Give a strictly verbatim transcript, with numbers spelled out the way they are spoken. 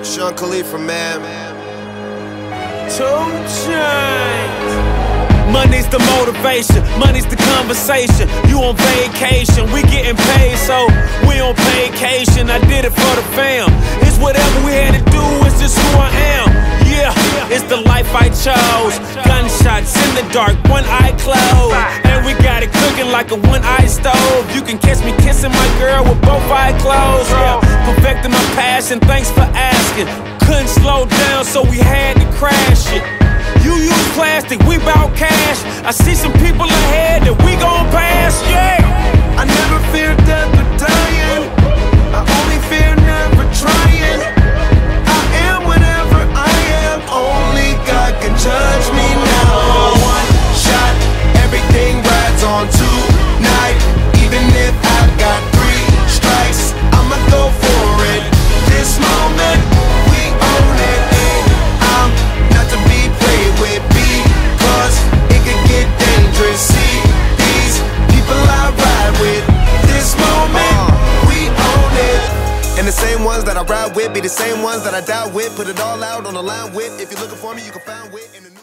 Sean Khalifa, man. Two chains. Money's the motivation, money's the conversation. You on vacation, we getting paid, so we on vacation. I did it for the fam. It's whatever we had to do, it's just who I am. Yeah, it's the life I chose. Gunshots in the dark, one eye closed, and we got it cooking like a one-eye stove. You can catch me kissing my girl with both eyes closed. Yeah, perfecting my passion, thanks for asking. Couldn't slow down, so we had to crash it. You use plastic, we bout cash. I see some people ahead that we gon' pass, yeah. I never fear death or dying. I only fear never trying. I am whatever I am. Only God can judge me now. One shot, everything rides on tonight. Even if I've got three strikes, I'ma go for it. This moment, we own it. I'm not to be played with, because it could get dangerous. See these people I ride with. This moment, we own it. And the same ones that I ride with be the same ones that I die with. Put it all out on the line with. If you're looking for me, you can find wit in the